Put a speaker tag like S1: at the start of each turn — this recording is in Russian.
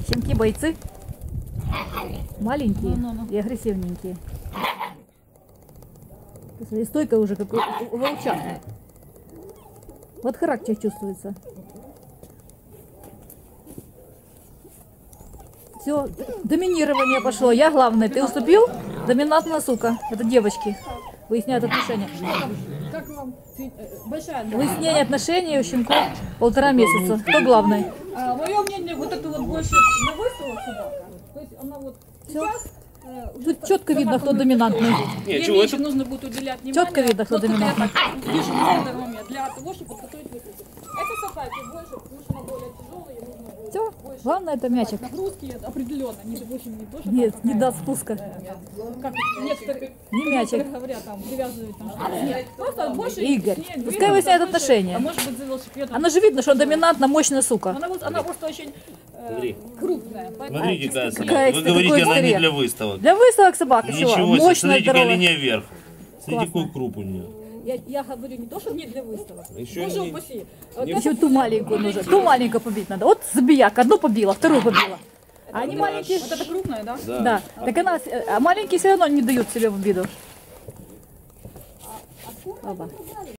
S1: Щенки бойцы. Маленькие и агрессивненькие. И стойка уже как у волчат. Вот характер чувствуется. Все, доминирование пошло. Я главная. Ты уступил? Доминантная сука. Это девочки. Выясняют отношения.
S2: Как вам большая?
S1: Выяснение отношений у щенков 1,5 месяца. Кто главный?
S2: Мое мнение, вот это вот больше на выставок собака. То есть она вот сейчас...
S1: Тут четко видно, кто доминантный.
S2: Ей меньше нужно будет уделять внимание.
S1: Четко видно, кто доминантный.
S2: Вижу на данный момент для того, чтобы подготовить выставку. Это собаки больше, потому что она более тяжелая, ей нужно будет
S1: Все,
S2: больше
S1: главное это мячик.
S2: нагрузки определенно. Не, в общем, не то, что
S1: Нет, не даст спуска.
S2: как некоторые,
S1: Не мячик.
S2: говорят, там, привязывают там что-то. Нет, просто больше...
S1: Игорь,
S2: с ней
S1: пускай выясняет
S2: больше,
S1: отношения.
S2: А может быть, за велосипедом.
S1: Она же видно, что доминантно мощная сука.
S2: Она просто очень крупная.
S3: Смотрите, какая собака.
S1: Какая,
S3: Вы
S1: кстати,
S3: говорите,
S1: такой
S3: она не
S1: история.
S3: для выставок.
S1: Для выставок собака чего?
S3: Ничего себе,
S1: Мощная,
S3: смотрите, какая
S1: здоровая.
S3: линия вверх. Смотрите,
S1: Классно.
S3: какой круп у нее.
S2: Я говорю не то, что не для выставок.
S3: Еще
S2: Боже
S3: не-
S2: упаси.
S1: Еще ту маленькую нужно. Ту маленькую побить надо. Вот забияк. Одну побила, вторую побила. А они маленькие.
S2: Вот это крупная, да?
S1: Да. Так она, а маленькие все равно не дают себе в обиду. Оба.